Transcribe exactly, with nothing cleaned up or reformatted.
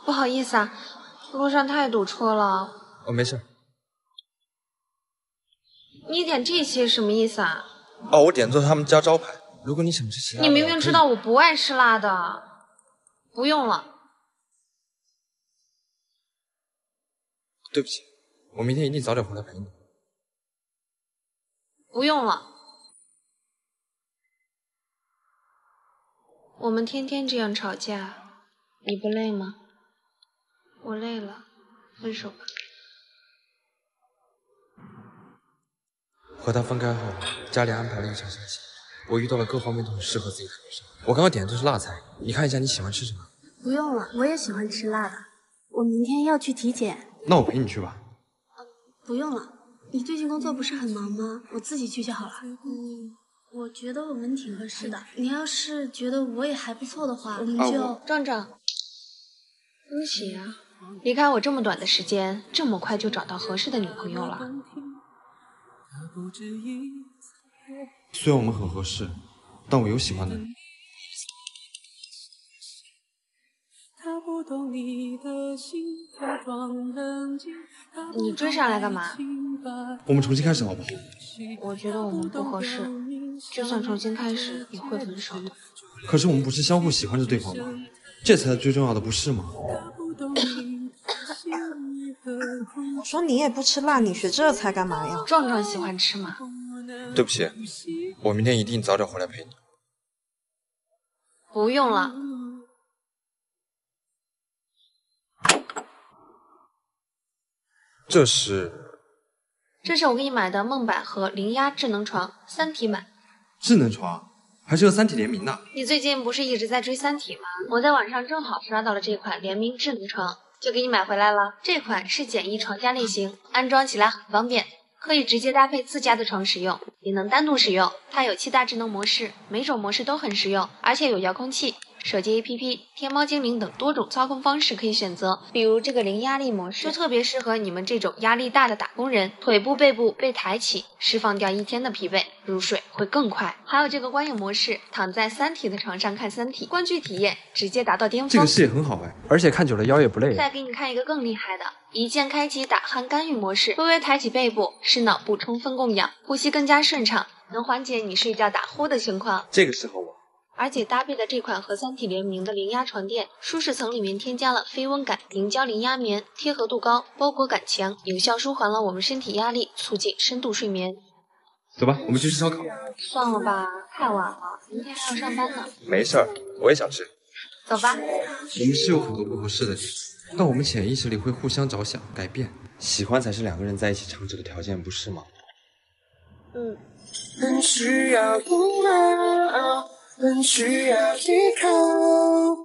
不好意思啊，路上太堵车了。 哦，没事。 你点这些什么意思啊？ 哦，我点的是他们家招牌。如果你想吃其他的， 你明明知道我不爱吃辣的。不用了。 对不起，我明天一定早点回来陪你。 不用了。我们天天这样吵架，你不累吗？我累了，分手吧。 和他分开后，家里安排了一场相亲，我遇到了各方面都很适合自己的女生。我刚刚点的都是辣菜，你看一下你喜欢吃什么？ 不用了，我也喜欢吃辣的。我明天要去体检。 那我陪你去吧。 呃、不用了，你最近工作不是很忙吗？我自己去就好了。嗯，我觉得我们挺合适的。你要是觉得我也还不错的话，我们就…… 哦、壮壮，恭喜呀、啊！离开我这么短的时间，这么快就找到合适的女朋友了。 虽然我们很合适，但我有喜欢的人。 你追上来干嘛？ 我们重新开始好不好？ 我觉得我们不合适，就算重新开始也会分手的。 可是我们不是相互喜欢着对方吗？这才是最重要的，不是吗？ 我说你也不吃辣，你学这才干嘛呀？ 壮壮喜欢吃嘛。 对不起，我明天一定早点回来陪你。 不用了。 这是？ 这是我给你买的梦百合零压智能床，三体版。 智能床？还是和三体联名的？ 你最近不是一直在追三体吗？我在网上正好刷到了这款联名智能床，就给你买回来了。这款是简易床架类型，安装起来很方便，可以直接搭配自家的床使用，也能单独使用。它有七大智能模式，每种模式都很实用，而且有遥控器、手机 A P P、天猫精灵等多种操控方式可以选择。比如这个零压力模式，就特别适合你们这种压力大的打工人，腿部、背部被抬起，释放掉一天的疲惫，入睡会更快。还有这个观影模式，躺在三体的床上看三体，观剧体验直接达到巅峰。 这个视野很好哎，而且看久了腰也不累。 再给你看一个更厉害的，一键开启打鼾干预模式，微微抬起背部，使脑部充分供氧，呼吸更加顺畅，能缓解你睡觉打呼的情况。 这个适合我。 而且搭配的这款和三体联名的零压床垫，舒适层里面添加了非温感凝胶零压棉，贴合度高，包裹感强，有效舒缓了我们身体压力，促进深度睡眠。 走吧，我们去吃烧烤。 算了吧，太晚了，明天还要上班呢。 没事儿，我也想吃。 走吧。 我们是有很多不合适的地方，但我们潜意识里会互相着想，改变。喜欢才是两个人在一起长久的条件，不是吗？ 嗯。 很需要拥抱，很需要依靠。